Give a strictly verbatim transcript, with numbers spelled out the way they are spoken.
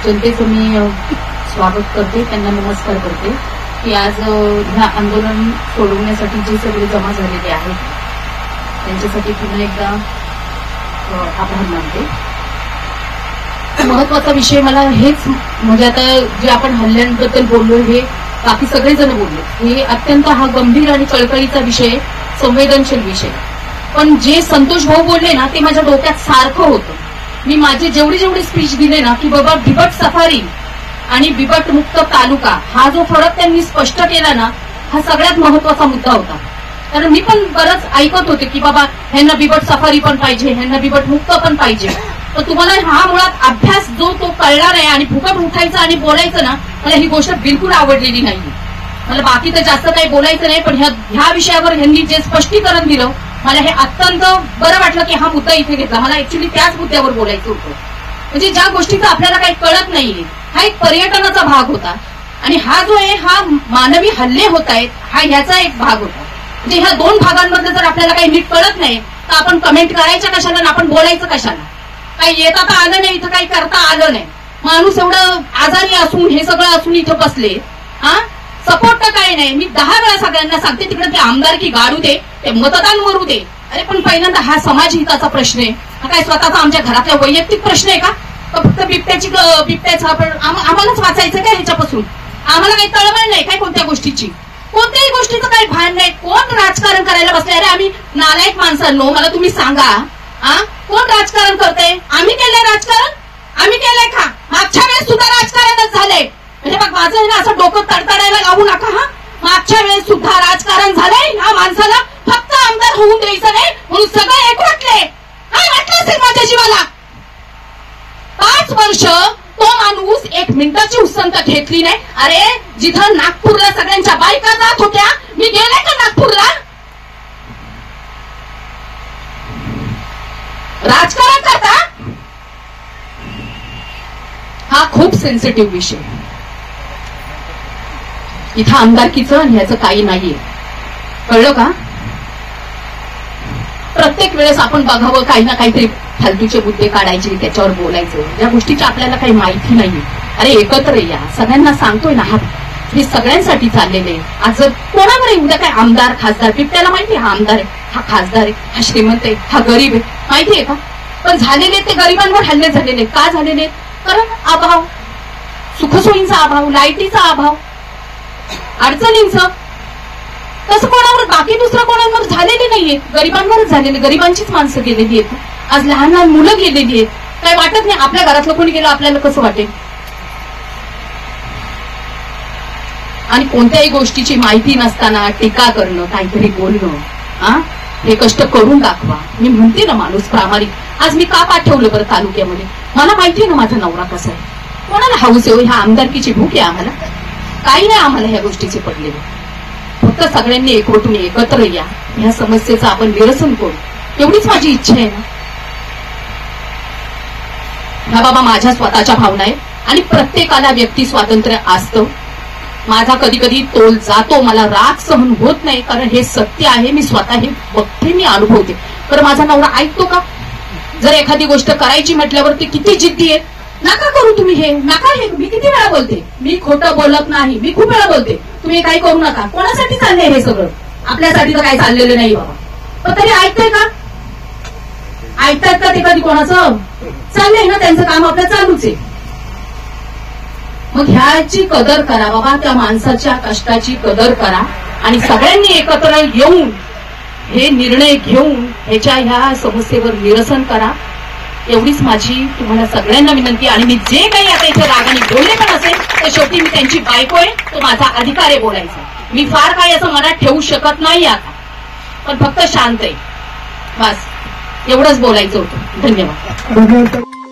जनतेचं मी स्वागत करते, त्यांना नमस्कार करते की आज ह्या आंदोलन सोडवण्यासाठी जे सगळे जमा झालेले आहेत त्यांच्यासाठी पुन्हा एकदा आभार मानते. महत्वाचा विषय मला हेच म्हणजे आता जे आपण हल्ल्यांबद्दल बोललो हे बाकी सगळेजण बोलले, हे अत्यंत हा गंभीर आणि कळकळीचा विषय, संवेदनशील विषय. पण जे संतोष भाऊ बोलले ना ते माझ्या डोक्यात सारखं होतं. मी माझे जेवढी जेवढी स्पीच दिले ना की बाबा बिबट सफारी आणि बिबट मुक्त तालुका हा जो फरक त्यांनी स्पष्ट केला ना हा सगळ्यात महत्वाचा मुद्दा होता. कारण मी पण बरंच ऐकत होते की बाबा ह्यांना बिबट सफारी पण पाहिजे, ह्यांना बिबट मुक्त पण पाहिजे. तर तुम्हाला हा मुळात अभ्यास जो तो कळला नाही आणि भूकंप उठायचं आणि बोलायचं ना, मला ही गोष्ट बिलकुल आवडलेली नाही. मला बाकी तर जास्त काही बोलायचं नाही, पण ह्या ह्या विषयावर ह्यांनी जे स्पष्टीकरण दिलं मला हे अत्यंत बरं वाटलं की हा मुद्दा इथे घेतला. मला ऍक्च्युली त्याच मुद्द्यावर बोलायचं होतं. म्हणजे ज्या गोष्टीचा आपल्याला काही कळत नाहीये, हा एक पर्यटनाचा भाग होता आणि हा जो आहे हा मानवी हल्ले होत आहेत हा ह्याचा एक भाग होता. म्हणजे ह्या दोन भागांमधलं जर आपल्याला काही नीट कळत नाही तर आपण कमेंट करायच्या कशाला आणि आपण बोलायचं कशाला. काही येता तर आलं नाही, इथं काही करता आलं नाही. माणूस एवढं आजारी असून हे सगळं असून इथं बसले, हा सपोर्ट तर काही नाही. मी दहा वेळा सगळ्यांना सांगते तिकडे ते आमदारकी गाडू दे, ते मतदान मरू दे. अरे पण पहिल्यांदा हा समाज हिताचा प्रश्न आहे, हा काय स्वतःचा आमच्या घरातला वैयक्तिक प्रश्न आहे का? फक्त बिबट्याची बिबट्याचा आपण आम्हालाच वाचायचं काय ह्याच्यापासून? आम्हाला काही तळमळ नाही काय कोणत्या गोष्टीची? कोणत्याही गोष्टीचं काही भान नाही. कोण राजकारण करायला बसले? अरे आम्ही नालायक माणसांनो, मला तुम्ही सांगा, हा कोण राजकारण करते? आम्ही केलंय राजकारण? आम्ही केलंय का? मागच्या वेळेस सुद्धा राजकारणच झालंय. म्हणजे बघ माझं आहे ना असं डोकं तडतडायला लावू नका. हा मागच्या वेळेस सुद्धा राजकारण झालंय. ह्या माणसाला फक्त आमदार होऊन द्यायचं नाही म्हणून सगळे एकवटले. काय वाटलं असेल माझ्या जीवाला? पाच वर्ष तो माणूस एक मिनिटाची उसंत घेतली नाही. अरे जिथं नागपूरला सगळ्यांच्या बायका जात होत्या, मी गेले का नागपूरला? राजकारण करता? हा खूप सेन्सिटिव्ह विषय. इथं आमदारकीचं आणि ह्याचं काही नाहीये, कळलं का? प्रत्येक वेळेस आपण बघावं काही ना काहीतरी फालतूचे मुद्दे काढायचे, त्याच्यावर बोलायचं, या गोष्टीची आपल्याला काही माहिती नाही. अरे एकत्र या, सगळ्यांना सांगतोय ना, हा हे सगळ्यांसाठी चाललेले. आज जर कोणावर उद्या काय आमदार खासदार, बिबट्याला माहितीये हा आमदार आहे, हा खासदार आहे, हा श्रीमंत आहे, हा गरीब आहे, माहितीये का? पण झालेले ते गरिबांवर हल्ले झालेले का झालेले? कारण अभाव, सुखसोयींचा अभाव, लाईटीचा अभाव, अडचणींचं. तसं कोणावर बाकी दुसरं कोणावर झालेले नाहीये, गरिबांवरच झालेले. गरिबांचीच माणसं गेलेली आहेत. आज लहान लहान मुलं गेलेली आहेत. काय वाटत नाही? आपल्या घरातलं कोणी गेलं आपल्याला कसं वाटेल? आणि कोणत्याही गोष्टीची माहिती नसताना टीका करणं, काहीतरी बोलणं, हा हे कष्ट करून दाखवा. मी म्हणते ना माणूस प्रामाणिक. आज मी का पाठवलं बरं तालुक्यामध्ये? मला माहितीये ना माझा नवरा कसा आहे. कोणाला हाऊस आहे? ह्या आमदारकीची भूक आहे आम्हाला? काही नाही आम्हाला ह्या गोष्टीचे पडलेले. फक्त सगळ्यांनी एकवटून एकत्र या, ह्या समस्येचं आपण निरसन करू, एवढीच माझी इच्छा आहे ना. ह्या बाबा माझ्या स्वतःच्या भावना आहे आणि प्रत्येकाला व्यक्ती स्वातंत्र्य असतं. माझा कधी कधी तोल जातो, मला राग सहन होत नाही, कारण हे सत्य आहे. मी स्वतः हे बघते, मी अनुभवते. तर माझा नवरा ऐकतो का? जर एखादी गोष्ट करायची म्हटल्यावर ते किती जिद्दी आहे. नका करू तुम्ही हे, नका हे. मी किती वेळा बोलते, मी खोटं बोलत नाही, मी खूप वेळा बोलते तुम्ही काही करू नका. कोणासाठी चाललंय हे सगळं? आपल्यासाठी तर काही चाललेलं नाही बाबा. पण तरी ऐकतंय का? ऐकतात का ते कधी कोणाचं? चाललंय ना त्यांचं काम, आपलं चालूच आहे. मग ह्याची कदर करा बाबा, त्या माणसाच्या कष्टाची कदर करा आणि सगळ्यांनी एकत्र येऊन हे निर्णय घेऊन ह्याच्या ह्या समस्येवर निरसन करा. एवढीच माझी तुम्हाला सगळ्यांना विनंती. आणि मी जे काही आता इथे रागाने बोलले पण असेल तर शेवटी मी त्यांची बायको आहे, तो माझा अधिकार आहे बोलायचा. मी फार काही असं मनात ठेवू शकत नाही आता, पण फक्त शांत आहे बस, एवढंच बोलायचं होतं. धन्यवाद.